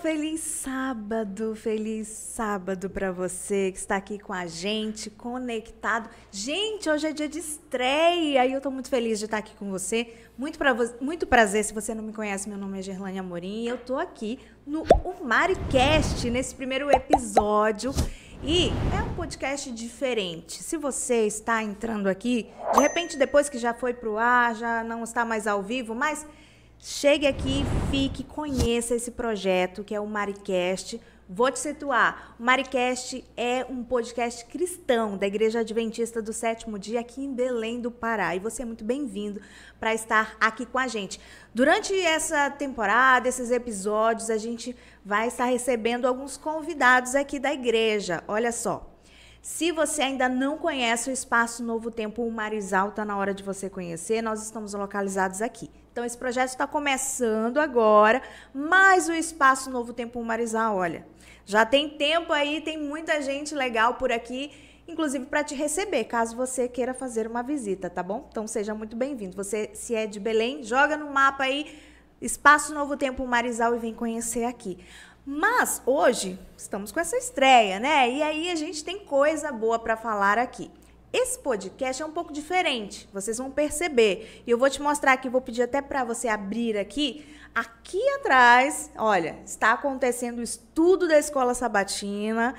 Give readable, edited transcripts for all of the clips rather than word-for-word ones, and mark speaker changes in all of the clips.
Speaker 1: Feliz sábado para você que está aqui com a gente, conectado. Gente, hoje é dia de estreia e eu estou muito feliz de estar aqui com você. Muito prazer, se você não me conhece, meu nome é Gerlane Amorim e eu estou aqui no MariCast, nesse primeiro episódio. E é um podcast diferente. Se você está entrando aqui, de repente depois que já foi para o ar, já não está mais ao vivo, mas chegue aqui, fique, conheça esse projeto que é o MariCast. Vou te situar. O MariCast é um podcast cristão da Igreja Adventista do Sétimo Dia aqui em Belém do Pará. E você é muito bem-vindo para estar aqui com a gente. Durante essa temporada, esses episódios, a gente vai estar recebendo alguns convidados aqui da igreja. Olha só. Se você ainda não conhece o Espaço Novo Tempo Humarizal, está na hora de você conhecer. Nós estamos localizados aqui. Então, esse projeto está começando agora, mas o Espaço Novo Tempo Humarizal, olha, já tem tempo aí, tem muita gente legal por aqui, inclusive para te receber, caso você queira fazer uma visita, tá bom? Então, seja muito bem-vindo. Você, se é de Belém, joga no mapa aí, Espaço Novo Tempo Humarizal e vem conhecer aqui. Mas, hoje, estamos com essa estreia, né? E aí, a gente tem coisa boa para falar aqui. Esse podcast é um pouco diferente, vocês vão perceber. E eu vou te mostrar aqui, vou pedir até para você abrir aqui. Aqui atrás, olha, está acontecendo o estudo da Escola Sabatina.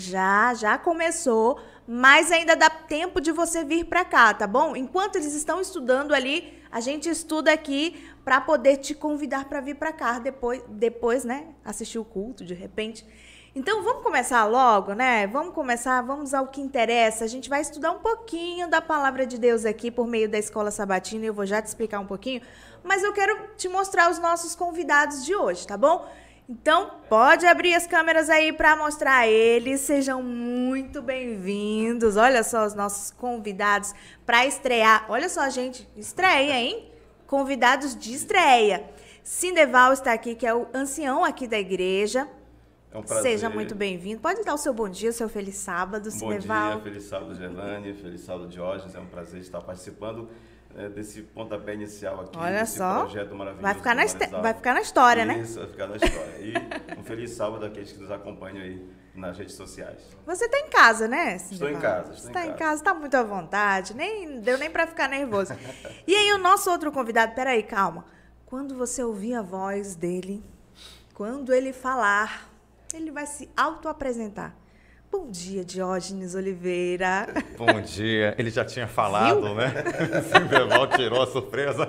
Speaker 1: Já começou, mas ainda dá tempo de você vir para cá, tá bom? Enquanto eles estão estudando ali, a gente estuda aqui para poder te convidar para vir para cá depois, né? Assistir o culto, de repente. Então, vamos começar logo, né? Vamos ao que interessa. A gente vai estudar um pouquinho da Palavra de Deus aqui por meio da Escola Sabatina. Eu vou já te explicar um pouquinho, mas eu quero te mostrar os nossos convidados de hoje, tá bom? Então, pode abrir as câmeras aí para mostrar eles. Sejam muito bem-vindos. Olha só os nossos convidados para estrear. Olha só, gente, estreia, hein? Convidados de estreia. Sindeval está aqui, que é o ancião aqui da igreja.
Speaker 2: É um prazer.
Speaker 1: Seja muito bem-vindo. Pode dar o seu bom dia, o seu feliz sábado, Sindeval.
Speaker 2: Bom dia, feliz sábado, Gerlane, feliz sábado, Diógenes. É um prazer estar participando desse pontapé inicial aqui.
Speaker 1: Olha
Speaker 2: desse
Speaker 1: só,
Speaker 2: projeto maravilhoso.
Speaker 1: Vai ficar na história, né?
Speaker 2: Isso, vai ficar na história. E um feliz sábado àqueles que nos acompanham aí nas redes sociais.
Speaker 1: Você está em casa, né, Sindeval?
Speaker 2: Estou em casa.
Speaker 1: Você está em casa, está muito à vontade, deu nem para ficar nervoso. E aí o nosso outro convidado, peraí, calma. Quando você ouvir a voz dele, quando ele falar, ele vai se auto-apresentar. Bom dia, Diógenes Oliveira.
Speaker 3: Bom dia. Ele já tinha falado, viu? Né? Sindeval tirou a surpresa.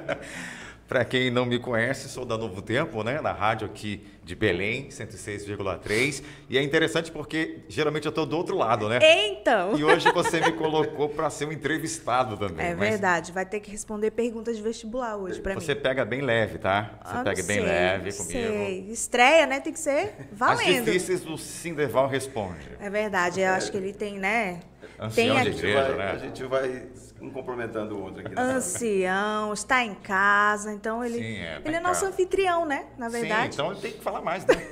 Speaker 3: Para quem não me conhece, sou da Novo Tempo, né? Na rádio aqui de Belém, 106,3. E é interessante porque geralmente eu estou do outro lado, né?
Speaker 1: Então.
Speaker 3: E hoje você me colocou para ser um entrevistado também.
Speaker 1: É verdade, vai ter que responder perguntas de vestibular hoje para mim.
Speaker 3: Você pega bem leve, tá? Você pega bem leve comigo.
Speaker 1: Sei. Estreia, né? Tem que ser valendo.
Speaker 3: As difíceis o Sindeval responde.
Speaker 1: É verdade, eu acho que ele tem, né?
Speaker 3: Ancião de igreja, né?
Speaker 2: A gente vai um complementando o outro aqui.
Speaker 1: Ancião, está em casa, então ele,
Speaker 3: Sim,
Speaker 1: ele é nosso anfitrião, né? Na verdade.
Speaker 3: Sim, então ele tem que falar mais, né?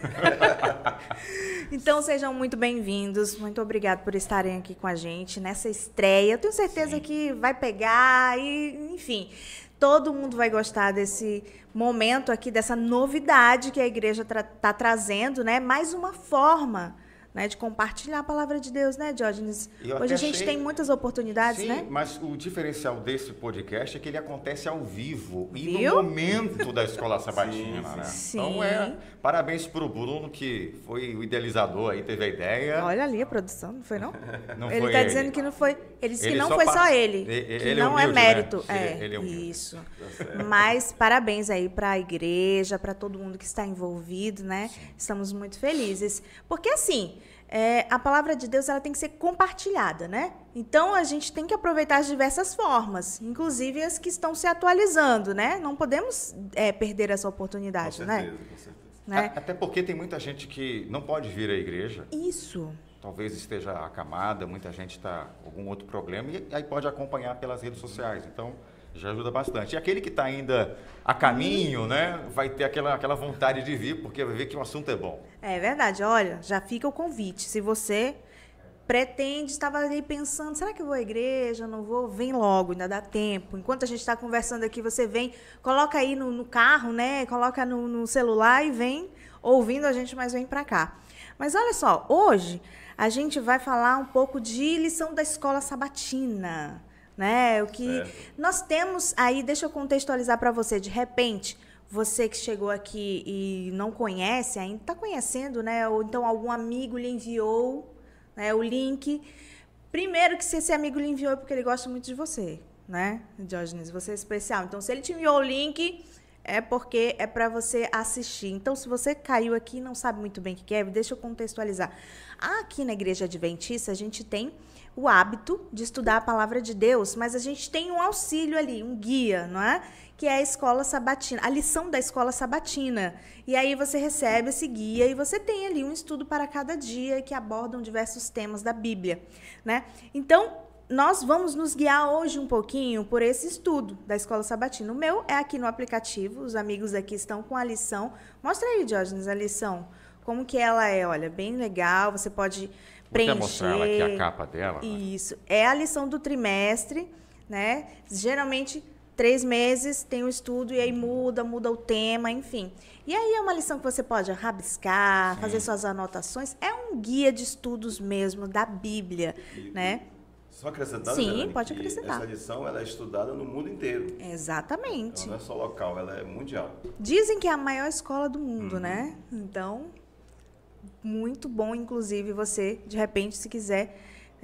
Speaker 1: Então sejam muito bem-vindos, muito obrigado por estarem aqui com a gente nessa estreia. Eu tenho certeza que vai pegar e, enfim, todo mundo vai gostar desse momento aqui, dessa novidade que a igreja está trazendo, né? Mais uma forma, né, de compartilhar a palavra de Deus, né, Diógenes? Hoje a gente tem muitas oportunidades,
Speaker 3: sim,
Speaker 1: né?
Speaker 3: Mas o diferencial desse podcast é que ele acontece ao vivo.
Speaker 1: Viu?
Speaker 3: E no momento da Escola Sabatina, né?
Speaker 1: Sim.
Speaker 3: Então, parabéns para o Bruno, que foi o idealizador aí, teve a ideia.
Speaker 1: Olha ali a produção, não foi não?
Speaker 3: Não
Speaker 1: Ele
Speaker 3: foi
Speaker 1: está
Speaker 3: ele.
Speaker 1: dizendo que não foi. Ele disse que
Speaker 3: Ele
Speaker 1: não
Speaker 3: só
Speaker 1: foi
Speaker 3: passa.
Speaker 1: só ele. Que
Speaker 3: Ele é
Speaker 1: não
Speaker 3: humilde,
Speaker 1: é mérito.
Speaker 3: né? Ele é humilde.
Speaker 1: Isso. Mas parabéns aí para a igreja, para todo mundo que está envolvido, né? Sim. Estamos muito felizes. Porque assim, a palavra de Deus ela tem que ser compartilhada, né? Então a gente tem que aproveitar as diversas formas, inclusive as que estão se atualizando, né? Não podemos perder essa oportunidade,
Speaker 2: com certeza,
Speaker 1: né?
Speaker 2: Com certeza.
Speaker 1: Né?
Speaker 3: Até porque tem muita gente que não pode vir à igreja.
Speaker 1: Isso.
Speaker 3: Talvez esteja acamada, muita gente está com algum outro problema e aí pode acompanhar pelas redes sociais. Então, já ajuda bastante. E aquele que está ainda a caminho, né, vai ter aquela vontade de vir, porque vai ver que o assunto é bom.
Speaker 1: É verdade. Olha, já fica o convite. Se você pretende, estava ali pensando, será que eu vou à igreja? Não vou? Vem logo, ainda dá tempo. Enquanto a gente está conversando aqui, você vem, coloca aí no carro, né? Coloca no celular e vem ouvindo a gente, mas vem para cá. Mas olha só, hoje a gente vai falar um pouco de lição da escola sabatina, né? O que nós temos aí, deixa eu contextualizar para você, de repente, você que chegou aqui e não conhece ainda, está conhecendo, né? Ou então algum amigo lhe enviou, né, o link. Primeiro que se esse amigo lhe enviou é porque ele gosta muito de você, né, Diógenes? Você é especial. Então, se ele te enviou o link, é porque é para você assistir. Então, se você caiu aqui e não sabe muito bem o que é, deixa eu contextualizar. Aqui na Igreja Adventista, a gente tem o hábito de estudar a palavra de Deus, mas a gente tem um auxílio ali, um guia, não é? Que é a escola sabatina, a lição da escola sabatina. E aí você recebe esse guia e você tem ali um estudo para cada dia que abordam diversos temas da Bíblia, né? Então, nós vamos nos guiar hoje um pouquinho por esse estudo da escola sabatina. O meu é aqui no aplicativo, os amigos aqui estão com a lição. Mostra aí, Diógenes, a lição. Como que ela é, olha, bem legal, você pode preencher.
Speaker 3: Vou mostrar ela aqui, a capa dela.
Speaker 1: Isso, é a lição do trimestre, né? Geralmente 3 meses tem um estudo e aí muda o tema, enfim. E aí é uma lição que você pode rabiscar, fazer suas anotações. É um guia de estudos mesmo da Bíblia, né?
Speaker 2: Só acrescentar,
Speaker 1: sim,
Speaker 2: Melanie,
Speaker 1: pode acrescentar.
Speaker 2: Essa lição ela é estudada no mundo inteiro.
Speaker 1: Exatamente.
Speaker 2: Então, não é só local, ela é mundial.
Speaker 1: Dizem que é a maior escola do mundo, né? Então, muito bom, inclusive, você, de repente, se quiser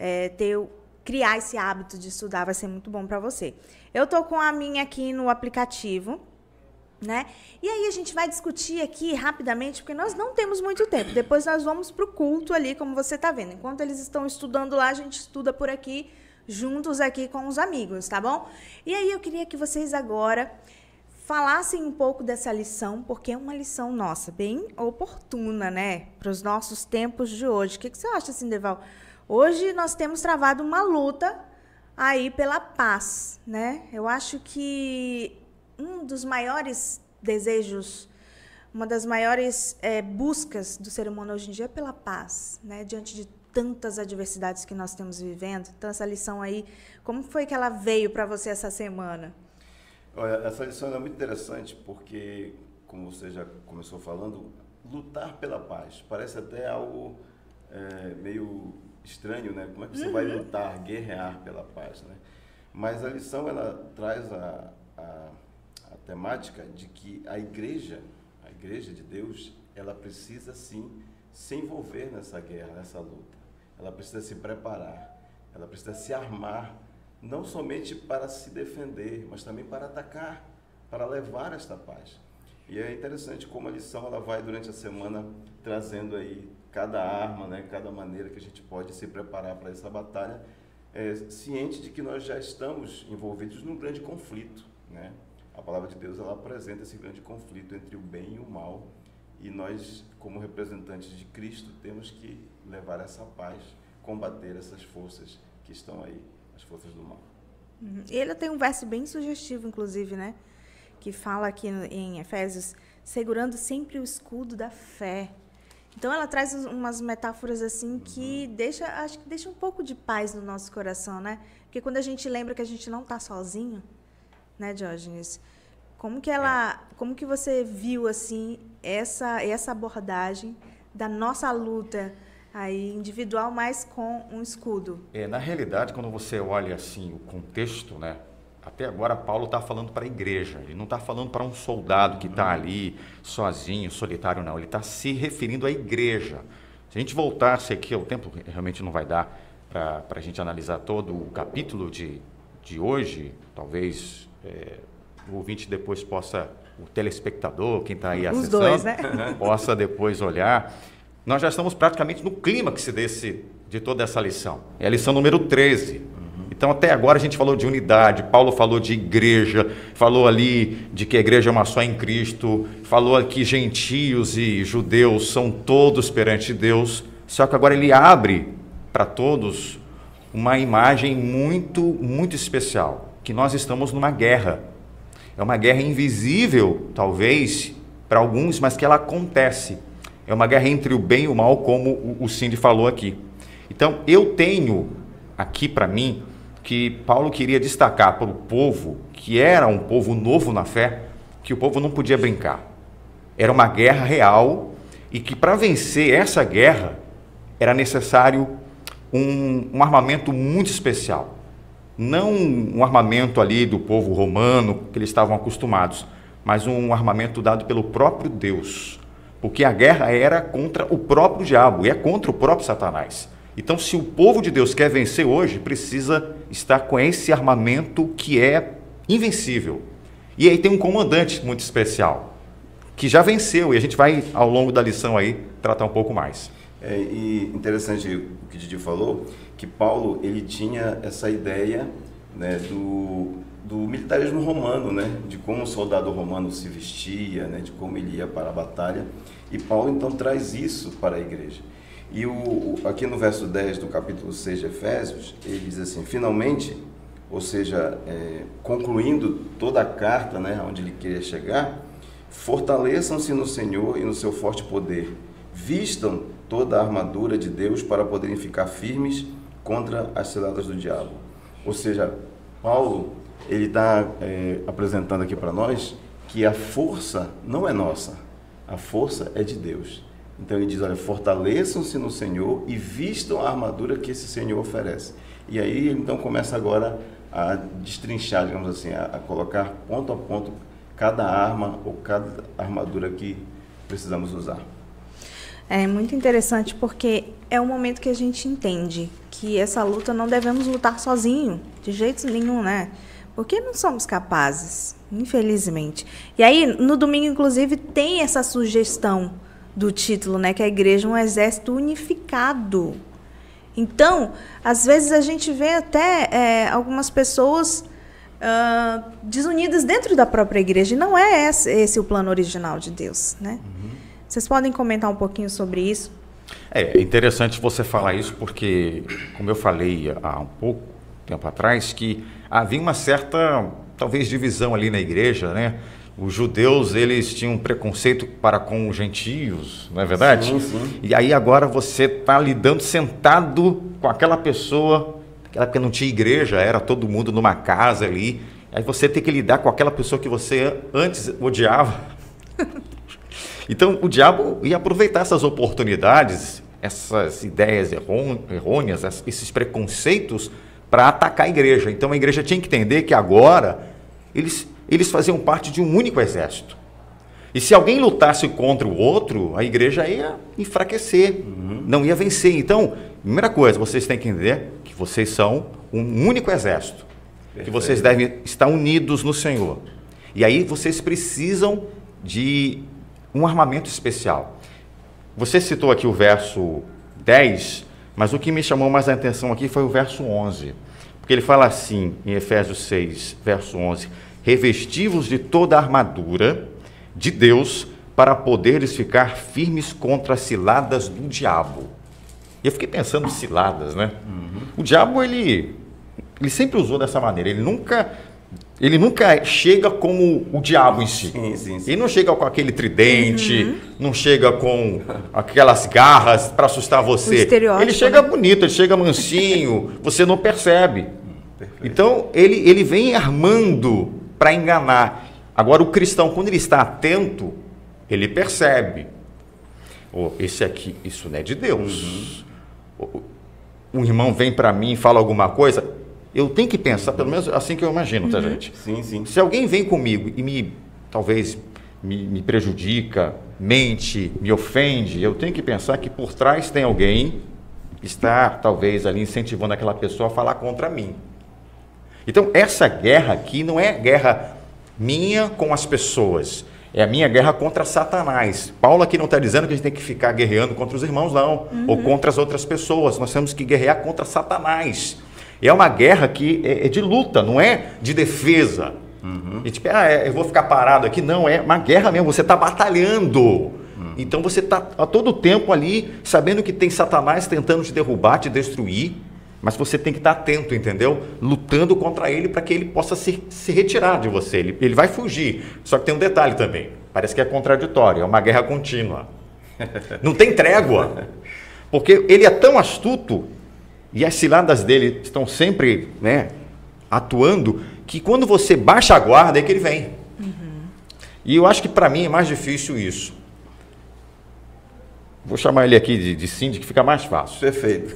Speaker 1: criar esse hábito de estudar, vai ser muito bom para você. Eu tô com a minha aqui no aplicativo, né? E aí a gente vai discutir aqui rapidamente, porque nós não temos muito tempo. Depois nós vamos para o culto ali, como você está vendo. Enquanto eles estão estudando lá, a gente estuda por aqui, juntos aqui com os amigos, tá bom? E aí eu queria que vocês agora falassem um pouco dessa lição, porque é uma lição nossa, bem oportuna, né? Para os nossos tempos de hoje. O que você acha, Sindeval? Hoje nós temos travado uma luta aí pela paz, né? Eu acho que um dos maiores desejos, uma das maiores buscas do ser humano hoje em dia é pela paz, né? Diante de tantas adversidades que nós estamos vivendo. Então, essa lição aí, como foi que ela veio para você essa semana?
Speaker 2: Olha, essa lição é muito interessante porque, como você já começou falando, lutar pela paz parece até algo meio estranho, né? Como é que você vai lutar, guerrear pela paz, né? Mas a lição, ela traz a temática de que a igreja de Deus, ela precisa sim se envolver nessa guerra, nessa luta. Ela precisa se preparar, ela precisa se armar, não somente para se defender, mas também para atacar, para levar esta paz. E é interessante como a lição ela vai durante a semana trazendo aí cada arma, né, cada maneira que a gente pode se preparar para essa batalha, ciente de que nós já estamos envolvidos num grande conflito, né? A palavra de Deus ela apresenta esse grande conflito entre o bem e o mal, e nós, como representantes de Cristo, temos que levar essa paz, combater essas forças que estão aí, as forças do mal.
Speaker 1: Ele tem um verso bem sugestivo, inclusive, né? Que fala aqui em Efésios, segurando sempre o escudo da fé. Então, ela traz umas metáforas assim que acho que deixa um pouco de paz no nosso coração, né? Porque quando a gente lembra que a gente não está sozinho, né, Diógenes? Como que você viu assim essa abordagem da nossa luta aí individual, mas com um escudo?
Speaker 3: Na realidade, quando você olha assim o contexto, né? Até agora Paulo está falando para a igreja, ele não está falando para um soldado que está ali sozinho, solitário, não. Ele está se referindo à igreja. Se a gente voltasse aqui, o tempo realmente não vai dar para a gente analisar todo o capítulo de hoje, talvez o ouvinte depois possa, o telespectador, quem está aí acessando,
Speaker 1: dois, né?
Speaker 3: possa depois olhar. Nós já estamos praticamente no clímax de toda essa lição. É a lição número 13. Então, até agora a gente falou de unidade, Paulo falou de igreja, falou ali de que a igreja é uma só em Cristo, falou que gentios e judeus são todos perante Deus, só que agora ele abre para todos uma imagem muito, muito especial, que nós estamos numa guerra. É uma guerra invisível, talvez, para alguns, mas que ela acontece. É uma guerra entre o bem e o mal, como o Cindy falou aqui. Então, eu tenho aqui para mim que Paulo queria destacar para o povo, que era um povo novo na fé, que o povo não podia brincar. Era uma guerra real, e que para vencer essa guerra era necessário um armamento muito especial. Não um armamento ali do povo romano que eles estavam acostumados, mas um armamento dado pelo próprio Deus. Porque a guerra era contra o próprio diabo e é contra o próprio Satanás. Então, se o povo de Deus quer vencer hoje, precisa estar com esse armamento que é invencível. E aí tem um comandante muito especial, que já venceu, e a gente vai, ao longo da lição aí, tratar um pouco mais.
Speaker 2: E interessante o que Didi falou, que Paulo, ele tinha essa ideia, né, do militarismo romano, né, de como o soldado romano se vestia, né, de como ele ia para a batalha. E Paulo, então, traz isso para a igreja. E aqui no verso 10 do capítulo 6 de Efésios, ele diz assim, finalmente, ou seja, concluindo toda a carta, né, onde ele queria chegar, fortaleçam-se no Senhor e no seu forte poder, vistam toda a armadura de Deus para poderem ficar firmes contra as ciladas do diabo. Ou seja, Paulo, ele está apresentando aqui para nós que a força não é nossa, a força é de Deus. Então ele diz, olha, fortaleçam-se no Senhor e vistam a armadura que esse Senhor oferece. E aí ele então começa agora a destrinchar, digamos assim, a colocar ponto a ponto cada arma ou cada armadura que precisamos usar.
Speaker 1: É muito interessante porque é o momento que a gente entende que essa luta não devemos lutar sozinho, de jeito nenhum, né? Porque não somos capazes, infelizmente. E aí, no domingo, inclusive, tem essa sugestão do título, né, que a igreja é um exército unificado. Então, às vezes a gente vê até algumas pessoas desunidas dentro da própria igreja, e não é esse o plano original de Deus, né? Uhum. Vocês podem comentar um pouquinho sobre isso?
Speaker 3: É interessante você falar isso porque, como eu falei há um pouco tempo atrás, que havia uma certa, talvez, divisão ali na igreja, né? Os judeus, eles tinham um preconceito para com os gentios, não é verdade?
Speaker 2: Sim, sim.
Speaker 3: E aí agora você está lidando sentado com aquela pessoa, naquela época não tinha igreja, era todo mundo numa casa ali, aí você tem que lidar com aquela pessoa que você antes odiava. Então o diabo ia aproveitar essas oportunidades, essas ideias errôneas, esses preconceitos para atacar a igreja. Então a igreja tinha que entender que agora eles faziam parte de um único exército. E se alguém lutasse contra o outro, a igreja ia enfraquecer, não ia vencer. Então, primeira coisa, vocês têm que entender que vocês são um único exército. Perfeito. Que vocês devem estar unidos no Senhor. E aí vocês precisam de um armamento especial. Você citou aqui o verso 10, mas o que me chamou mais a atenção aqui foi o verso 11. Porque ele fala assim, em Efésios 6, verso 11, revesti-vos de toda a armadura de Deus para poderes ficar firmes contra as ciladas do diabo. E eu fiquei pensando em ciladas, né? O diabo, ele sempre usou dessa maneira. Ele nunca chega como o diabo em si.
Speaker 2: Sim.
Speaker 3: Ele não chega com aquele tridente, não chega com aquelas garras para assustar você. Ele chega bonito, ele chega mansinho, você não percebe. Perfeito. Então, ele vem armando para enganar. Agora, o cristão, quando ele está atento, ele percebe. Esse aqui, isso não é de Deus. Um irmão vem para mim e fala alguma coisa, eu tenho que pensar, pelo menos assim que eu imagino, tá, gente?
Speaker 2: Sim. Se
Speaker 3: alguém vem comigo e talvez me prejudica, mente, me ofende, eu tenho que pensar que por trás tem alguém que está, talvez, ali incentivando aquela pessoa a falar contra mim. Então, essa guerra aqui não é guerra minha com as pessoas, é a minha guerra contra Satanás. Paulo aqui não está dizendo que a gente tem que ficar guerreando contra os irmãos, não, ou contra as outras pessoas. Nós temos que guerrear contra Satanás. É uma guerra que é de luta, não é de defesa. E tipo, eu vou ficar parado aqui. Não, é uma guerra mesmo, você está batalhando. Então você está a todo tempo ali, sabendo que tem Satanás tentando te derrubar, te destruir, mas você tem que estar atento, entendeu? Lutando contra ele para que ele possa se retirar de você. Ele vai fugir. Só que tem um detalhe também, parece que é contraditório, é uma guerra contínua. Não tem trégua, porque ele é tão astuto e as ciladas dele estão sempre, né, atuando, que quando você baixa a guarda é que ele vem. E eu acho que para mim é mais difícil isso. Vou chamar ele aqui de Cindy, que fica mais fácil.
Speaker 2: Perfeito.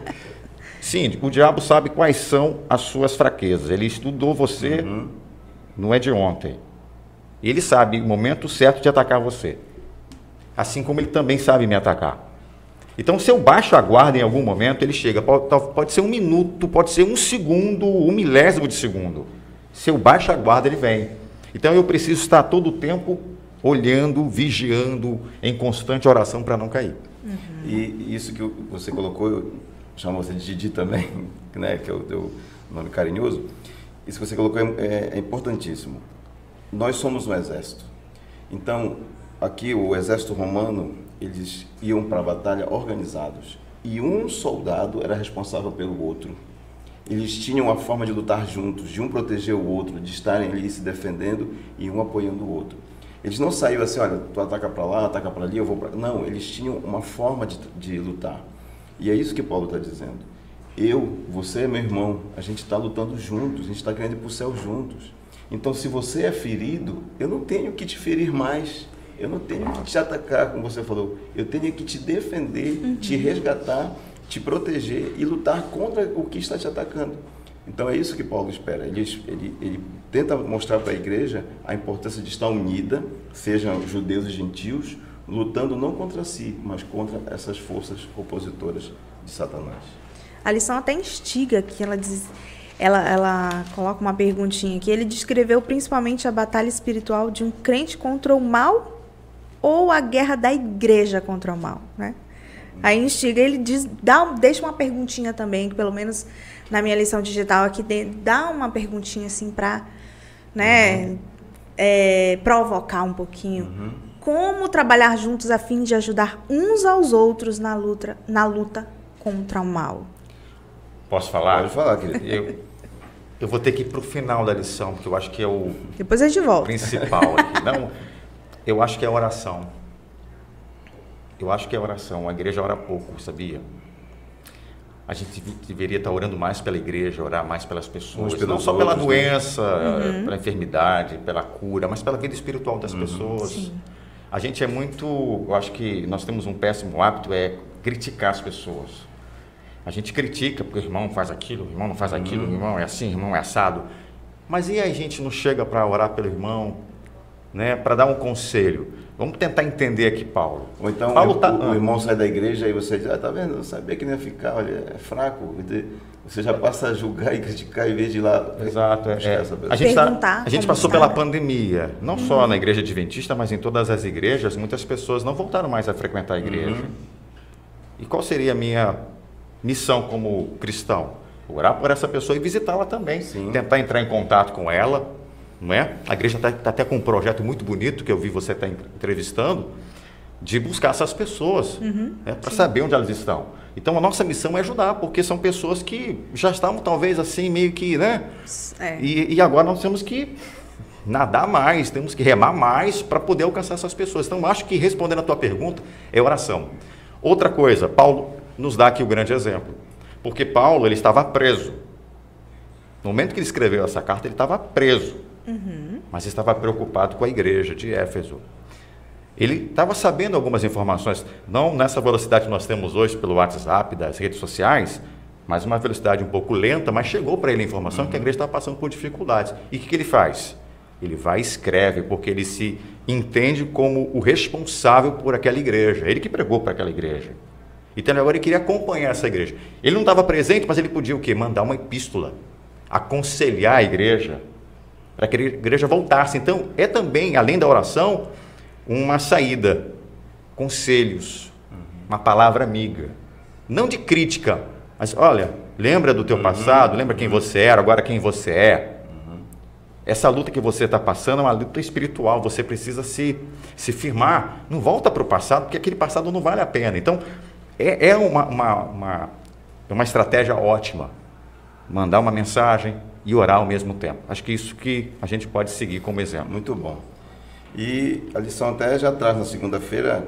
Speaker 3: Cindy, o diabo sabe quais são as suas fraquezas. Ele estudou você, não é de ontem. Ele sabe o momento certo de atacar você. Assim como ele também sabe me atacar. Então, se eu baixo a guarda em algum momento, ele chega. Pode ser 1 minuto, pode ser 1 segundo, 1 milésimo de segundo. Se eu baixo a guarda, ele vem. Então, eu preciso estar todo o tempo olhando, vigiando, em constante oração para não cair.
Speaker 2: E isso que você colocou, eu chamo você de Didi também, né, que é o teu nome carinhoso. Isso que você colocou é importantíssimo. Nós somos um exército. Então, aqui o exército romano, eles iam para a batalha organizados. E um soldado era responsável pelo outro. Eles tinham a forma de lutar juntos, de um proteger o outro, de estarem ali se defendendo e um apoiando o outro. Eles não saíram assim, olha, tu ataca para lá, ataca para ali, eu vou para... Não, eles tinham uma forma de lutar. E é isso que Paulo está dizendo. Você, meu irmão, a gente está lutando juntos, a gente está querendo ir para o céu juntos. Então, se você é ferido, eu não tenho que te ferir mais. Eu não tenho que te atacar, como você falou. Eu tenho que te defender, te resgatar, te proteger e lutar contra o que está te atacando. Então, é isso que Paulo espera. Ele tenta mostrar para a igreja a importância de estar unida, sejam judeus e gentios, lutando não contra si, mas contra essas forças opositoras de Satanás.
Speaker 1: A lição até instiga, que ela diz... Ela coloca uma perguntinha aqui. Ele descreveu principalmente a batalha espiritual de um crente contra o mal ou a guerra da igreja contra o mal, né? Aí instiga, ele deixa uma perguntinha também, que pelo menos na minha lição digital aqui, dá uma perguntinha assim para, né, provocar um pouquinho. Como trabalhar juntos a fim de ajudar uns aos outros na luta contra o mal?
Speaker 3: Posso falar?
Speaker 2: Pode falar, querido.
Speaker 3: Eu vou ter que ir para o final da lição, porque eu acho que é o
Speaker 1: Depois a gente volta.
Speaker 3: Principal aqui. Não, eu acho que é a oração. Eu acho que é a oração. A igreja ora pouco, sabia? A gente deveria estar orando mais pela igreja, orar mais pelas pessoas. Não só pela doença, pela enfermidade, pela cura, mas pela vida espiritual das pessoas.
Speaker 1: Sim.
Speaker 3: A gente é muito... Eu acho que nós temos um péssimo hábito, é criticar as pessoas. A gente critica porque o irmão faz aquilo, o irmão não faz aquilo, o irmão é assim, o irmão é assado. Mas e a gente não chega para orar pelo irmão, né, para dar um conselho? Vamos tentar entender aqui, Paulo.
Speaker 2: Ou então
Speaker 3: Paulo
Speaker 2: o irmão sai da igreja e você diz, tá vendo, eu sabia que não ia ficar, olha, é fraco. Você já passa a julgar e criticar em vez de ir lá.
Speaker 3: Exato. A gente passou pela pandemia, não só na igreja adventista, mas em todas as igrejas, muitas pessoas não voltaram mais a frequentar a igreja. E qual seria a minha missão como cristão? Orar por essa pessoa e visitá-la também. Sim. Tentar entrar em contato com ela, não é? A igreja está até com um projeto muito bonito, que eu vi você estar entrevistando, de buscar essas pessoas, para saber onde elas estão. Então, a nossa missão é ajudar, porque são pessoas que já estavam, talvez, assim, meio que, né? E agora nós temos que nadar mais, temos que remar mais para poder alcançar essas pessoas. Então, acho que, respondendo a tua pergunta, é oração. Outra coisa, Paulo nos dá aqui o grande exemplo, porque Paulo, ele estava preso. No momento que ele escreveu essa carta, ele estava preso, mas estava preocupado com a igreja de Éfeso. Ele estava sabendo algumas informações, não nessa velocidade que nós temos hoje pelo WhatsApp, das redes sociais, mas uma velocidade um pouco lenta, mas chegou para ele a informação que a igreja estava passando por dificuldades. E o que ele faz? Ele vai e escreve, porque ele se entende como o responsável por aquela igreja, ele que pregou para aquela igreja. Então agora ele queria acompanhar essa igreja. Ele não estava presente, mas ele podia o quê? Mandar uma epístola, aconselhar a igreja, para que a igreja voltasse. Então é também, além da oração, uma saída, conselhos, uma palavra amiga, não de crítica, mas olha, lembra do teu passado, lembra quem você era, agora quem você é. Essa luta que você está passando é uma luta espiritual, você precisa se firmar, não volta para o passado, porque aquele passado não vale a pena. Então, é uma estratégia ótima, mandar uma mensagem e orar ao mesmo tempo. Acho que isso que a gente pode seguir como exemplo.
Speaker 2: Muito bom. E a lição até já traz na segunda-feira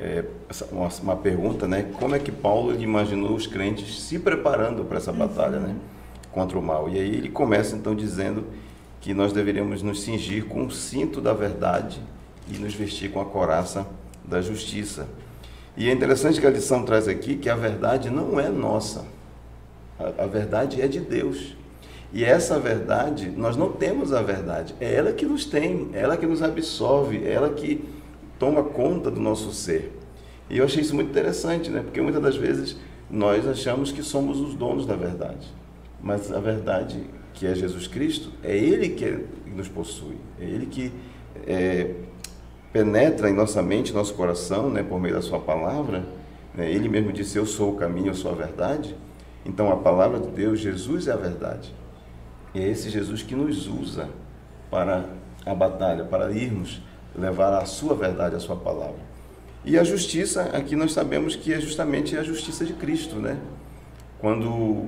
Speaker 2: uma pergunta, né? Como é que Paulo ele imaginou os crentes se preparando para essa batalha, né? Contra o mal. E aí ele começa então dizendo que nós deveríamos nos cingir com o cinto da verdade e nos vestir com a couraça da justiça. E é interessante que a lição traz aqui que a verdade não é nossa. A verdade é de Deus. E essa verdade, nós não temos a verdade. É ela que nos tem, é ela que nos absorve, é ela que toma conta do nosso ser. E eu achei isso muito interessante, né? Porque muitas das vezes nós achamos que somos os donos da verdade. Mas a verdade, que é Jesus Cristo, é Ele que nos possui. É Ele que penetra em nossa mente, nosso coração, né? Por meio da sua palavra. Né? Ele mesmo disse, eu sou o caminho, eu sou a verdade. Então a palavra de Deus, Jesus é a verdade. E é esse Jesus que nos usa para a batalha, para irmos levar a sua verdade, a sua palavra. E a justiça, aqui nós sabemos que é justamente a justiça de Cristo, né? Quando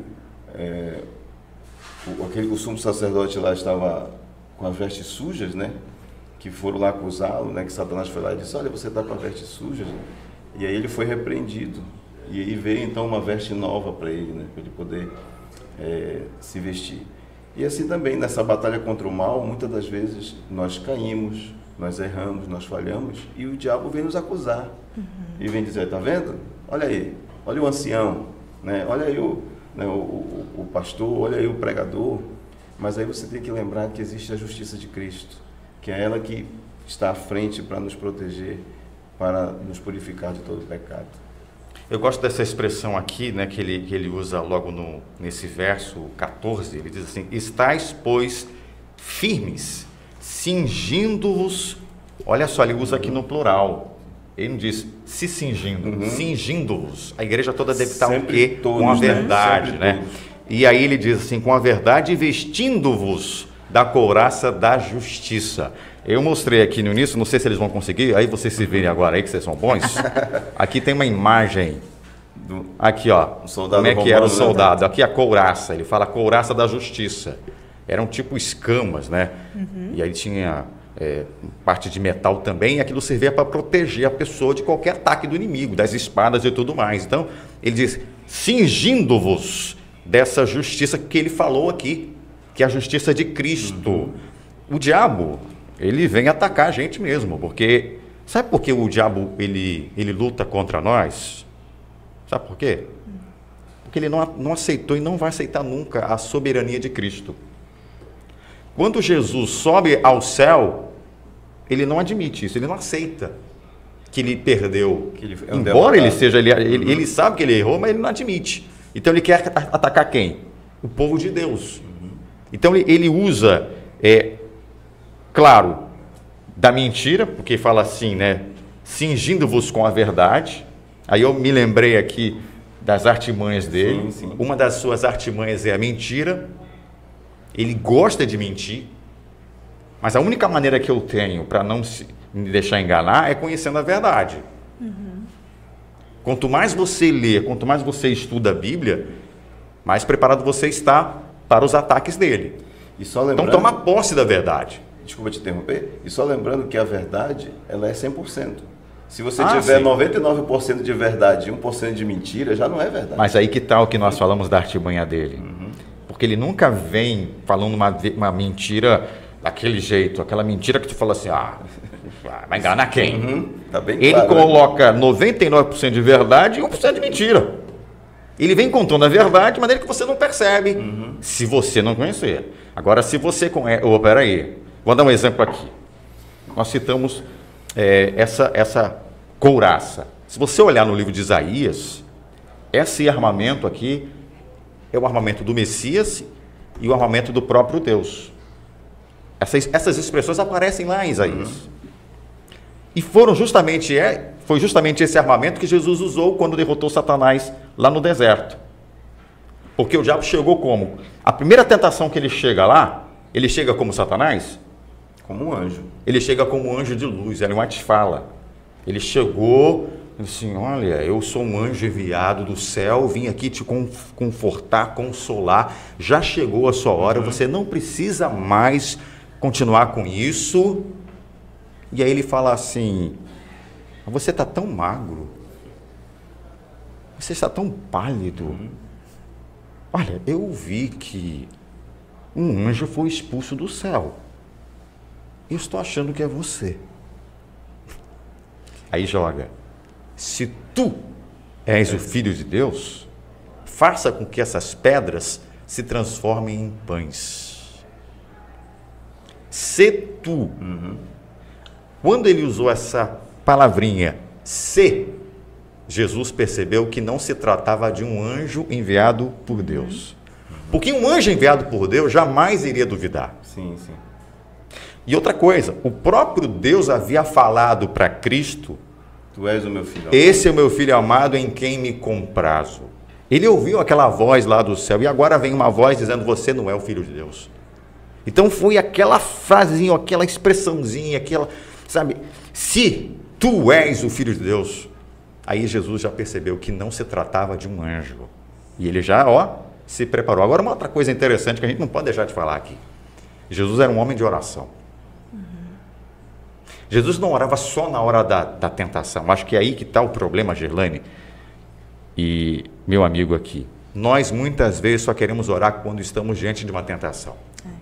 Speaker 2: o sumo sacerdote lá estava com as vestes sujas, né? Que foram lá acusá-lo, né? Que Satanás foi lá e disse, olha, você está com as vestes sujas. E aí ele foi repreendido. E aí veio então uma veste nova para ele, né? Para ele poder se vestir. E assim também, nessa batalha contra o mal, muitas das vezes nós caímos, nós erramos, nós falhamos, e o diabo vem nos acusar. E vem dizer, tá vendo? Olha aí, olha o ancião, né? Olha aí o pastor, olha aí o pregador. Mas aí você tem que lembrar que existe a justiça de Cristo, que é ela que está à frente para nos proteger, para nos purificar de todo pecado.
Speaker 3: Eu gosto dessa expressão aqui, né, que ele usa logo nesse verso 14, ele diz assim, estais, pois, firmes, cingindo-vos, olha só, ele usa aqui no plural, ele não diz se cingindo, cingindo-vos, a igreja toda deve estar o quê?
Speaker 2: Todos,
Speaker 3: com a verdade, né?
Speaker 2: Todos.
Speaker 3: E aí ele diz assim, com a verdade, vestindo-vos da couraça da justiça. Eu mostrei aqui no início, não sei se eles vão conseguir, aí vocês se verem agora aí que vocês são bons. Aqui tem uma imagem, aqui ó, como é que era o soldado, né? Aqui a couraça, ele fala couraça da justiça. Eram tipo escamas, né? E aí tinha parte de metal também, e aquilo servia para proteger a pessoa de qualquer ataque do inimigo, das espadas e tudo mais. Então, ele diz, cingindo-vos dessa justiça que ele falou aqui, que é a justiça de Cristo. O diabo, ele vem atacar a gente mesmo, porque sabe por que o diabo ele luta contra nós? Sabe por quê? Porque ele não aceitou e não vai aceitar nunca a soberania de Cristo. Quando Jesus sobe ao céu, ele não admite isso, ele não aceita que ele perdeu. Que ele embora ele seja, ele sabe que ele errou, mas ele não admite. Então ele quer atacar quem? O povo de Deus. Então ele usa, claro, da mentira, porque fala assim, né? Cingindo-vos com a verdade. Aí eu me lembrei aqui das artimanhas dele. Sim. Uma das suas artimanhas é a mentira. Ele gosta de mentir. Mas a única maneira que eu tenho para não me deixar enganar é conhecendo a verdade. Quanto mais você lê, quanto mais você estuda a Bíblia, mais preparado você está para os ataques dele.
Speaker 2: E só lembrando,
Speaker 3: então toma posse da verdade.
Speaker 2: Desculpa te interromper. E só lembrando que a verdade, ela é 100%. Se você tiver 99% de verdade e 1% de mentira, já não é verdade.
Speaker 3: Mas aí que tal que nós falamos da artimanha dele? Porque ele nunca vem falando uma mentira daquele jeito, aquela mentira que tu fala assim, vai enganar quem?
Speaker 2: Tá bem
Speaker 3: ele
Speaker 2: claro,
Speaker 3: coloca 99% de verdade e 1% de mentira. Ele vem contando a verdade de maneira que você não percebe, se você não conhecer. Agora, se você conhece... peraí, vou dar um exemplo aqui. Nós citamos essa couraça. Se você olhar no livro de Isaías, esse armamento aqui é o armamento do Messias e o armamento do próprio Deus. Essas expressões aparecem lá em Isaías. E foi justamente esse armamento que Jesus usou quando derrotou Satanás lá no deserto. Porque o diabo chegou como? A primeira tentação que ele chega lá, ele chega como Satanás?
Speaker 2: Como um anjo.
Speaker 3: Ele chega como um anjo de luz, Ellen White fala. Ele chegou assim, olha, eu sou um anjo enviado do céu, vim aqui te confortar, consolar, já chegou a sua hora, você não precisa mais continuar com isso. E aí ele fala assim, você está tão magro, você está tão pálido. Olha, eu vi que um anjo foi expulso do céu. Eu estou achando que é você. Aí joga. se tu és o Filho de Deus, faça com que essas pedras se transformem em pães. Se tu. Quando ele usou essa palavrinha, se, Jesus percebeu que não se tratava de um anjo enviado por Deus. Porque um anjo enviado por Deus jamais iria duvidar.
Speaker 2: Sim, sim.
Speaker 3: E outra coisa, o próprio Deus havia falado para Cristo:
Speaker 2: Tu és o meu filho amado.
Speaker 3: Esse é o meu filho amado em quem me comprazo. Ele ouviu aquela voz lá do céu e agora vem uma voz dizendo: você não é o Filho de Deus. Então foi aquela frasezinha, aquela expressãozinha, aquela, sabe, se tu és o Filho de Deus. Aí Jesus já percebeu que não se tratava de um anjo. E ele já, se preparou. Agora, uma outra coisa interessante que a gente não pode deixar de falar aqui. Jesus era um homem de oração. Jesus não orava só na hora da tentação. Acho que é aí que está o problema, Gerlane e meu amigo aqui. Nós, muitas vezes, só queremos orar quando estamos diante de uma tentação.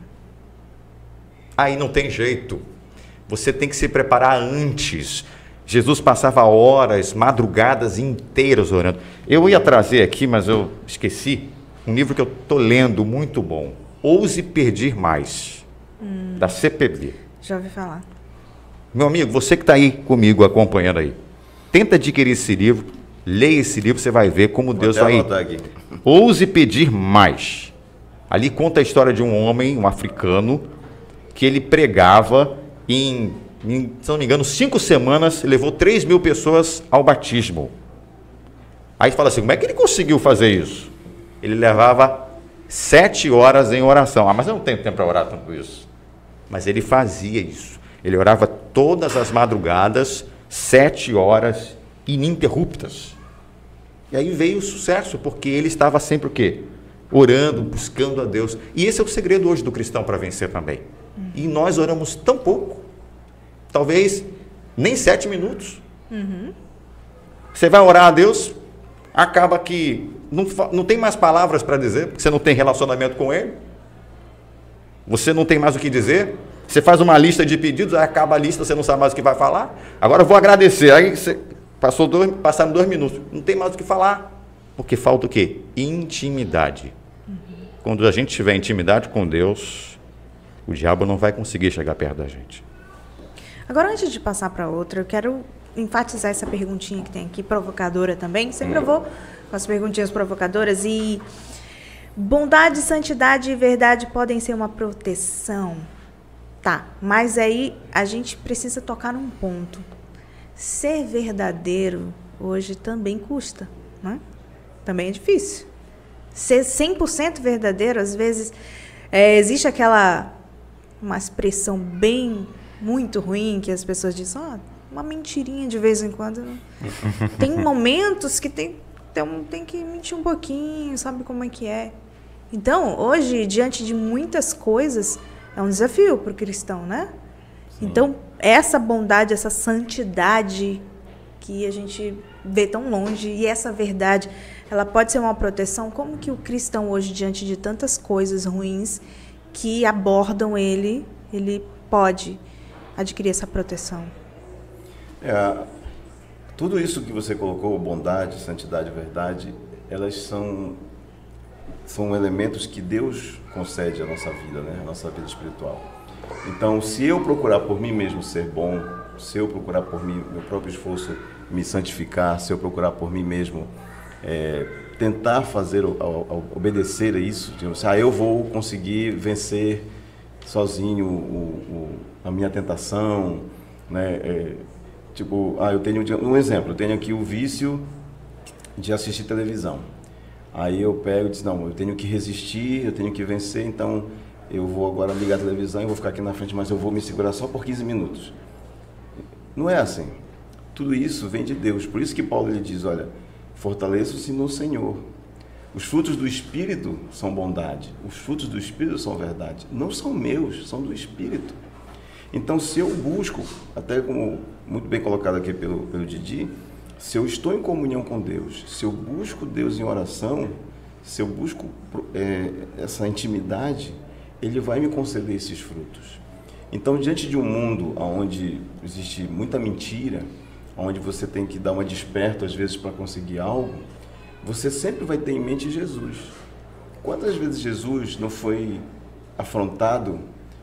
Speaker 3: Aí não tem jeito. Você tem que se preparar antes. Jesus passava horas, madrugadas inteiras orando. Eu ia trazer aqui, mas eu esqueci, um livro que eu estou lendo, muito bom. Ouse Pedir Mais, da CPB.
Speaker 1: Já ouvi falar.
Speaker 3: Meu amigo, você que está aí comigo, acompanhando aí, tenta adquirir esse livro, leia esse livro, você vai ver como Deus vai... Ouse Pedir Mais. Ali conta a história de um homem, um africano, que ele pregava se não me engano, 5 semanas, levou 3.000 pessoas ao batismo. Aí fala assim, como é que ele conseguiu fazer isso? Ele levava 7 horas em oração. Mas eu não tenho tempo para orar tanto isso. Mas ele fazia isso. Ele orava todas as madrugadas, 7 horas ininterruptas. E aí veio o sucesso, porque ele estava sempre o quê? Orando, buscando a Deus. E esse é o segredo hoje do cristão para vencer também. E nós oramos tão pouco. Talvez nem 7 minutos. Você vai orar a Deus, acaba que não tem mais palavras para dizer, porque você não tem relacionamento com Ele. Você não tem mais o que dizer. Você faz uma lista de pedidos, aí acaba a lista, você não sabe mais o que vai falar. Agora eu vou agradecer. Aí você passaram 2 minutos. Não tem mais o que falar. Porque falta o quê? Intimidade. Quando a gente tiver intimidade com Deus, o diabo não vai conseguir chegar perto da gente.
Speaker 1: Agora, antes de passar para outra, eu quero enfatizar essa perguntinha que tem aqui, provocadora também. Sempre eu vou com as perguntinhas provocadoras. E bondade, santidade e verdade podem ser uma proteção. Tá, mas aí a gente precisa tocar num ponto. Ser verdadeiro hoje também custa, né? Também é difícil. Ser 100% verdadeiro, às vezes, existe uma expressão muito ruim que as pessoas dizem, uma mentirinha de vez em quando. Tem momentos que tem que mentir um pouquinho, sabe como é que é. Então, hoje, diante de muitas coisas, é um desafio para o cristão, né? Sim. Então, essa bondade, essa santidade que a gente vê tão longe, e essa verdade, ela pode ser uma proteção. Como que o cristão hoje, diante de tantas coisas ruins que abordam ele pode adquirir essa proteção?
Speaker 2: Tudo isso que você colocou, bondade, santidade, verdade, elas são elementos que Deus concede à nossa vida, né? À nossa vida espiritual. Então, se eu procurar por mim mesmo ser bom, se eu procurar por mim, meu próprio esforço, me santificar, se eu procurar por mim mesmo tentar fazer, obedecer a isso, tipo, eu vou conseguir vencer sozinho a minha tentação, né? Eu tenho um exemplo, eu tenho aqui o vício de assistir televisão. Aí eu pego e digo, não, eu tenho que resistir, eu tenho que vencer, então eu vou agora ligar a televisão e vou ficar aqui na frente, mas eu vou me segurar só por 15 minutos. Não é assim. Tudo isso vem de Deus. Por isso que Paulo ele diz, olha, fortaleçam-se no Senhor. Os frutos do Espírito são bondade. Os frutos do Espírito são verdade. Não são meus, são do Espírito. Então, se eu busco, até como muito bem colocado aqui pelo Didi, se eu estou em comunhão com Deus, se eu busco Deus em oração, se eu busco essa intimidade, Ele vai me conceder esses frutos. Então, diante de um mundo onde existe muita mentira, onde você tem que dar uma desperta às vezes para conseguir algo, você sempre vai ter em mente Jesus. Quantas vezes Jesus não foi afrontado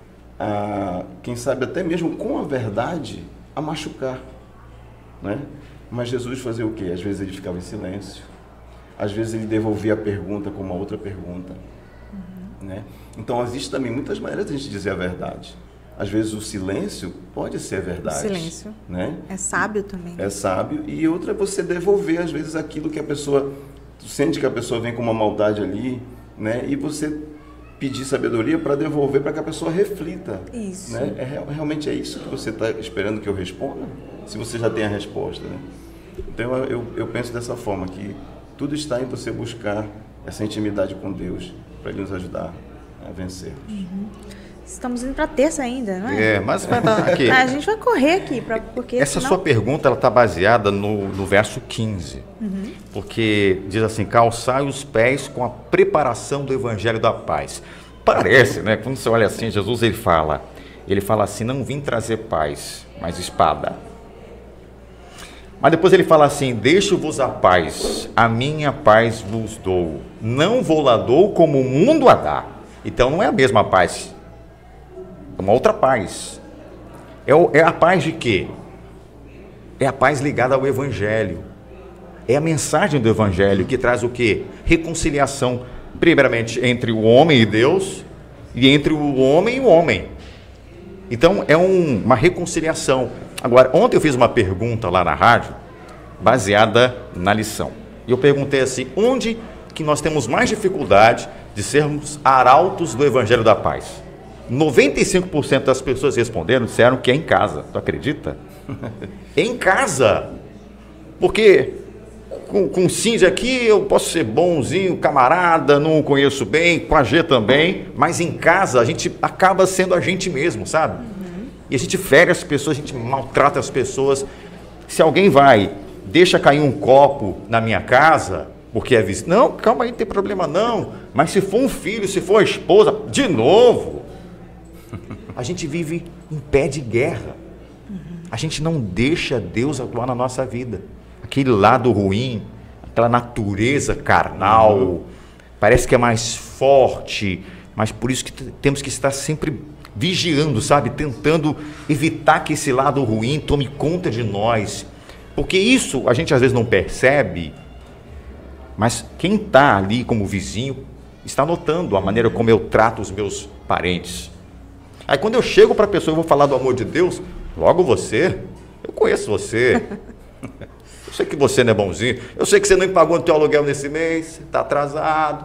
Speaker 2: a, quem sabe até mesmo com a verdade, a machucar, né? Mas Jesus fazia o quê? Às vezes ele ficava em silêncio, às vezes ele devolvia a pergunta com uma outra pergunta, né? Então existe também muitas maneiras de a gente dizer a verdade. Às vezes o silêncio pode ser a verdade. O silêncio,
Speaker 1: né? É sábio também.
Speaker 2: É sábio. E outra é você devolver, às vezes, aquilo que a pessoa... Tu sente que a pessoa vem com uma maldade ali, né? E você pedir sabedoria para devolver, para que a pessoa reflita.
Speaker 1: Isso.
Speaker 2: Né? Realmente é isso que você está esperando que eu responda? Se você já tem a resposta, né? Então eu penso dessa forma, que tudo está em você buscar essa intimidade com Deus, para Ele nos ajudar a vencermos.
Speaker 1: Estamos indo para a terça ainda, não é?
Speaker 3: Mas vai dar aqui.
Speaker 1: A gente vai correr aqui, porque
Speaker 3: essa
Speaker 1: senão...
Speaker 3: sua pergunta está baseada no verso 15. Porque diz assim, calçai os pés com a preparação do evangelho da paz. Parece, né? Quando você olha assim, Jesus ele fala assim, não vim trazer paz, mas espada. Mas depois ele fala assim, deixo-vos a paz, a minha paz vos dou. Não vou lá dou como o mundo a dá. Então não é a mesma paz. É uma outra paz. É a paz de quê? É a paz ligada ao Evangelho. É a mensagem do Evangelho que traz o quê? Reconciliação, primeiramente entre o homem e Deus, e entre o homem e o homem. Então é uma reconciliação. Agora, ontem eu fiz uma pergunta lá na rádio, baseada na lição. E eu perguntei assim, onde que nós temos mais dificuldade de sermos arautos do Evangelho da Paz? 95% das pessoas responderam, disseram que é em casa. Tu acredita? Em casa. Porque com o Cindy aqui eu posso ser bonzinho, camarada, não o conheço bem, com a G também, mas em casa a gente acaba sendo a gente mesmo, sabe? E a gente fere as pessoas, a gente maltrata as pessoas. Se alguém deixa cair um copo na minha casa, porque é visto, não, calma aí, não tem problema não. Mas se for um filho, se for a esposa, de novo. A gente vive em pé de guerra. A gente não deixa Deus atuar na nossa vida. Aquele lado ruim, aquela natureza carnal, parece que é mais forte, mas por isso que temos que estar sempre vigiando, sabe? Tentando evitar que esse lado ruim tome conta de nós. Porque isso a gente às vezes não percebe, mas quem está ali como vizinho está notando a maneira como eu trato os meus parentes. Aí quando eu chego para a pessoa e vou falar do amor de Deus, logo você, eu conheço você, eu sei que você não é bonzinho, eu sei que você não pagou o teu aluguel nesse mês, está atrasado.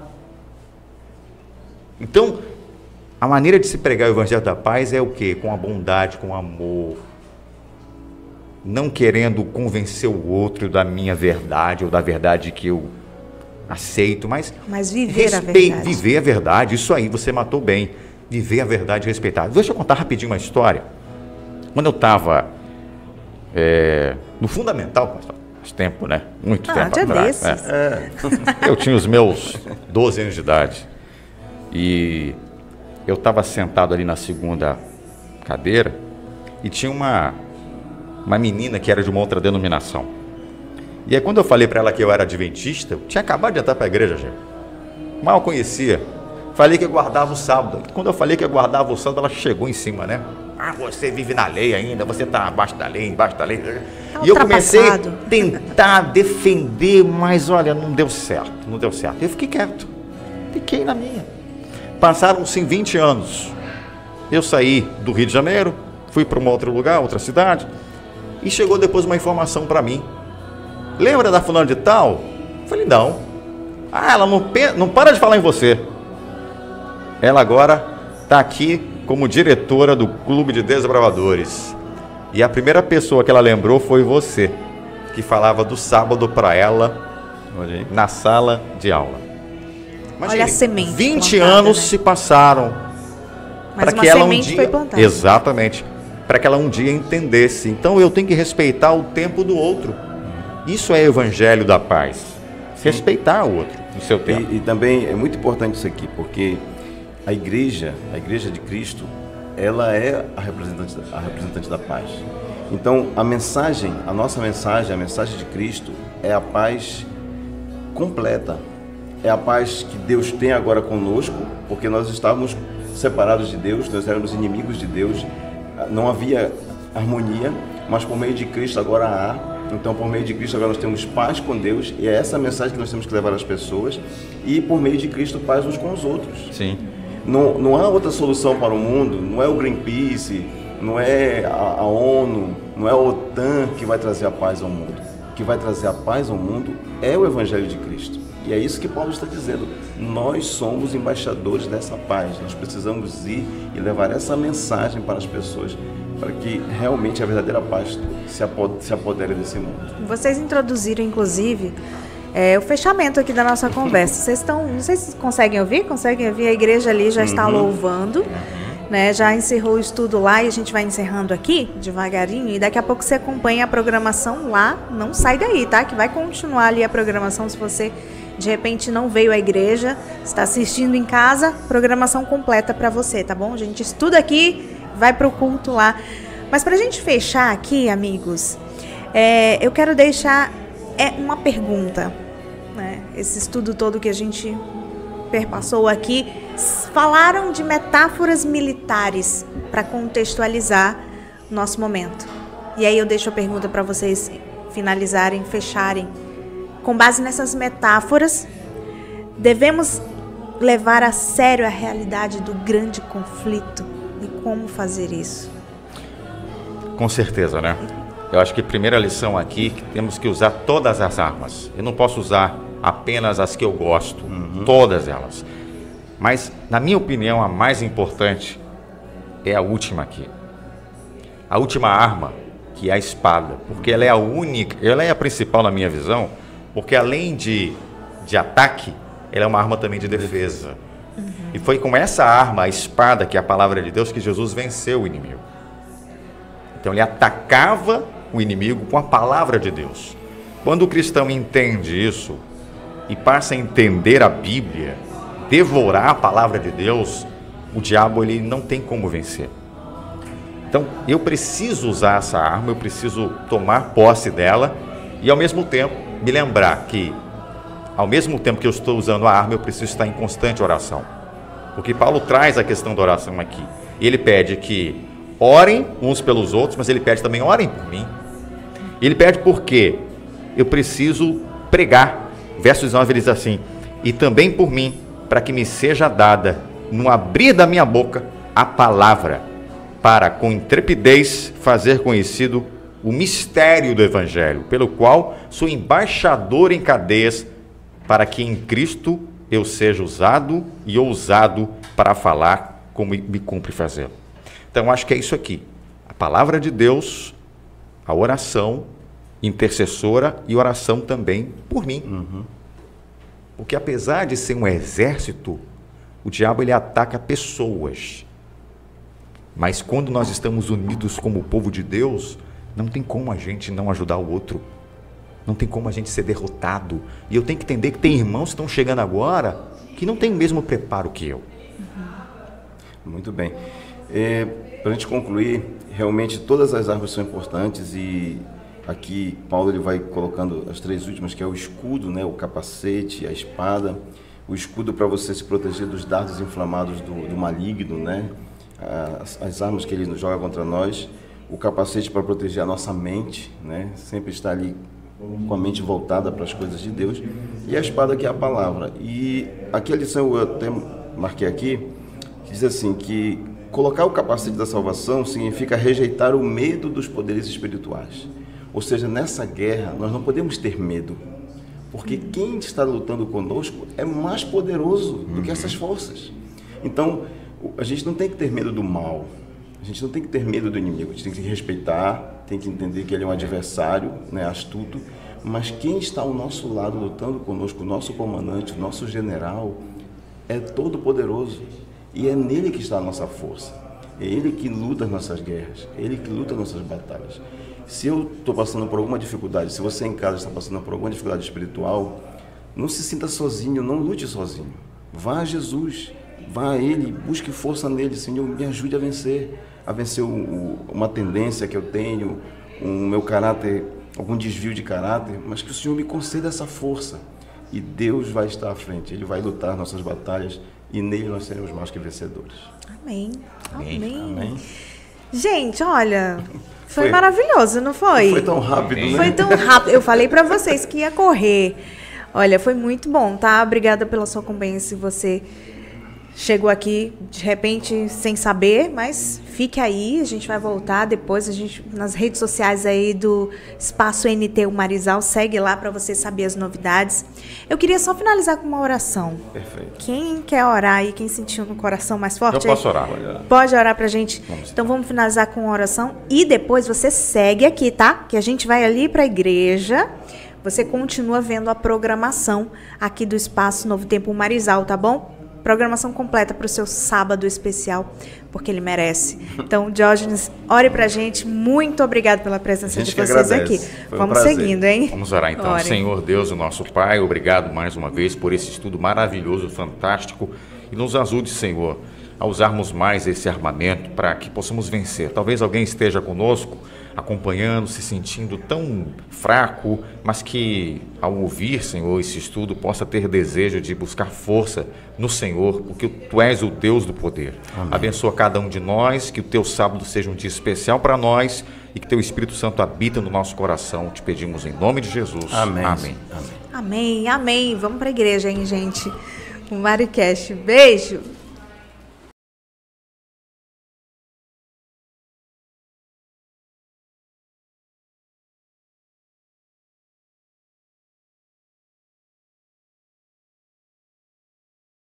Speaker 3: Então, a maneira de se pregar o Evangelho da Paz é o quê? Com a bondade, com o amor, não querendo convencer o outro da minha verdade ou da verdade que eu aceito, mas
Speaker 1: viver a verdade.
Speaker 3: Viver a verdade, isso aí, você matou bem. Viver a verdade e respeitar. Deixa eu contar rapidinho uma história. Quando eu estava no fundamental, faz tempo, né? Muito tempo atrás. Eu tinha os meus 12 anos de idade. E eu estava sentado ali na segunda cadeira e tinha uma menina que era de uma outra denominação. E aí quando eu falei para ela que eu era adventista, eu tinha acabado de entrar para a igreja, gente. Mal conhecia. Falei que eu guardava o sábado. Quando eu falei que eu guardava o sábado, ela chegou em cima, né? Ah, você vive na lei ainda, você está abaixo da lei, embaixo da lei. E eu comecei a tentar defender, mas olha, não deu certo. Eu fiquei quieto, fiquei na minha. Passaram-se 20 anos. Eu saí do Rio de Janeiro, fui para um outro lugar, outra cidade, e chegou depois uma informação para mim. Lembra da fulana de tal? Eu falei, não. Ah, ela não para de falar em você. Ela agora está aqui como diretora do Clube de Desbravadores. E a primeira pessoa que ela lembrou foi você, que falava do sábado para ela na sala de aula. Imagine,
Speaker 1: olha a semente
Speaker 3: 20
Speaker 1: plantada,
Speaker 3: anos, né? Se passaram para que ela um dia...
Speaker 1: foi plantada.
Speaker 3: Exatamente. Para que ela um dia entendesse. Então eu tenho que respeitar o tempo do outro. Isso é Evangelho da Paz. Respeitar o outro no seu tempo.
Speaker 2: E também é muito importante isso aqui, porque a igreja de Cristo, ela é a representante da paz. Então, a nossa mensagem, a mensagem de Cristo é a paz completa. É a paz que Deus tem agora conosco, porque nós estávamos separados de Deus, nós éramos inimigos de Deus, não havia harmonia, mas por meio de Cristo agora há. Então, por meio de Cristo agora nós temos paz com Deus, e é essa mensagem que nós temos que levar às pessoas, e por meio de Cristo paz uns com os outros.
Speaker 3: Sim.
Speaker 2: Não há outra solução para o mundo, não é o Greenpeace, não é a ONU, não é a OTAN que vai trazer a paz ao mundo. O que vai trazer a paz ao mundo é o Evangelho de Cristo. E é isso que Paulo está dizendo. Nós somos embaixadores dessa paz. Nós precisamos ir e levar essa mensagem para as pessoas, para que realmente a verdadeira paz se apodere desse mundo.
Speaker 1: Vocês introduziram, inclusive, o fechamento aqui da nossa conversa. Não sei se vocês conseguem ouvir? Conseguem ouvir? A igreja ali já está louvando. Né, já encerrou o estudo lá e a gente vai encerrando aqui devagarinho, e daqui a pouco você acompanha a programação lá, não sai daí, tá? Que vai continuar ali a programação. Se você de repente não veio à igreja, está assistindo em casa, programação completa para você, tá bom? A gente estuda aqui, vai pro culto lá. Mas pra gente fechar aqui, amigos, eu quero deixar uma pergunta, né? Esse estudo todo que a gente perpassou aqui, falaram de metáforas militares para contextualizar o nosso momento. E aí eu deixo a pergunta para vocês finalizarem, fecharem. Com base nessas metáforas, devemos levar a sério a realidade do grande conflito e como fazer isso?
Speaker 3: Com certeza, né? Eu acho que a primeira lição aqui, que temos que usar todas as armas. Eu não posso usar apenas as que eu gosto, todas elas. Mas, na minha opinião, a mais importante é a última aqui. A última arma, que é a espada, porque ela é a única, ela é a principal na minha visão, porque além de ataque, ela é uma arma também de defesa. E foi com essa arma, a espada, que é a palavra de Deus, que Jesus venceu o inimigo. Então ele atacava o inimigo com a palavra de Deus. Quando o cristão entende isso e passa a entender a Bíblia, devorar a palavra de Deus, o diabo ele não tem como vencer. Então eu preciso usar essa arma, eu preciso tomar posse dela e ao mesmo tempo me lembrar que ao mesmo tempo que eu estou usando a arma, eu preciso estar em constante oração. Porque Paulo traz a questão da oração aqui. Ele pede que orem uns pelos outros, mas ele pede também orem por mim. Ele pede porque eu preciso pregar. Verso 19 ele diz assim: e também por mim, para que me seja dada, no abrir da minha boca, a palavra, para com intrepidez fazer conhecido o mistério do Evangelho, pelo qual sou embaixador em cadeias, para que em Cristo eu seja usado e ousado para falar como me cumpre fazê-lo. Então, acho que é isso aqui. A palavra de Deus, a oração intercessora e oração também por mim. Porque apesar de ser um exército, o diabo ele ataca pessoas. Mas quando nós estamos unidos como povo de Deus, não tem como a gente não ajudar o outro. Não tem como a gente ser derrotado. E eu tenho que entender que tem irmãos que estão chegando agora que não têm o mesmo preparo que eu.
Speaker 2: Muito bem. Para a gente concluir, realmente todas as armas são importantes e aqui Paulo ele vai colocando as três últimas, que é o escudo, né, o capacete, a espada. O escudo para você se proteger dos dardos inflamados do maligno, né? As armas que ele nos joga contra nós. O capacete para proteger a nossa mente, né? Sempre estar ali com a mente voltada para as coisas de Deus. E a espada, que é a palavra. E aqui a lição eu até marquei aqui, que diz assim, que colocar o capacete da salvação significa rejeitar o medo dos poderes espirituais. Ou seja, nessa guerra nós não podemos ter medo, porque quem está lutando conosco é mais poderoso do que essas forças. Então, a gente não tem que ter medo do mal, a gente não tem que ter medo do inimigo, a gente tem que respeitar, tem que entender que ele é um adversário, né, astuto, mas quem está ao nosso lado lutando conosco, o nosso comandante, o nosso general, é todo poderoso e é nele que está a nossa força, é ele que luta as nossas guerras, é ele que luta as nossas batalhas. Se eu estou passando por alguma dificuldade, se você em casa está passando por alguma dificuldade espiritual, não se sinta sozinho, não lute sozinho, vá a Jesus, vá a Ele, busque força nele. Senhor, me ajude a vencer. a vencer uma tendência que eu tenho, um meu caráter, algum desvio de caráter, mas que o Senhor me conceda essa força. E Deus vai estar à frente, Ele vai lutar nossas batalhas e nele nós seremos mais que vencedores.
Speaker 1: Amém. Amém.
Speaker 2: Amém.
Speaker 1: Gente, olha, foi maravilhoso, não foi?
Speaker 2: Foi tão rápido, né?
Speaker 1: Foi tão rápido. Eu falei pra vocês que ia correr. Olha, foi muito bom, tá? Obrigada pela sua companhia. Se você chegou aqui de repente sem saber, mas fique aí, a gente vai voltar depois, a gente nas redes sociais aí do Espaço NT Marizal, segue lá para você saber as novidades. Eu queria só finalizar com uma oração.
Speaker 2: Perfeito.
Speaker 1: Quem quer orar aí, quem sentiu no coração mais forte?
Speaker 3: Eu posso orar.
Speaker 1: Pode orar pra gente. Então vamos finalizar com uma oração e depois você segue aqui, tá? Que a gente vai ali para a igreja. Você continua vendo a programação aqui do Espaço Novo Tempo Marizal, tá bom? Programação completa para o seu sábado especial, porque ele merece. Então, Diógenes, ore pra gente. Muito obrigado pela presença de vocês aqui. Vamos seguindo, hein?
Speaker 3: Vamos orar então.
Speaker 1: Ore.
Speaker 3: Senhor Deus, o nosso Pai, obrigado mais uma vez por esse estudo maravilhoso, fantástico. E nos ajude, Senhor, a usarmos mais esse armamento para que possamos vencer. Talvez alguém esteja conosco, acompanhando, se sentindo tão fraco, mas que ao ouvir, Senhor, esse estudo possa ter desejo de buscar força no Senhor, porque Tu és o Deus do poder. Amém. Abençoa cada um de nós, que o Teu sábado seja um dia especial para nós e que Teu Espírito Santo habita no nosso coração. Te pedimos em nome de Jesus.
Speaker 2: Amém.
Speaker 3: Amém.
Speaker 1: Amém, amém. Vamos para a igreja, hein, gente? O Maricast. Beijo.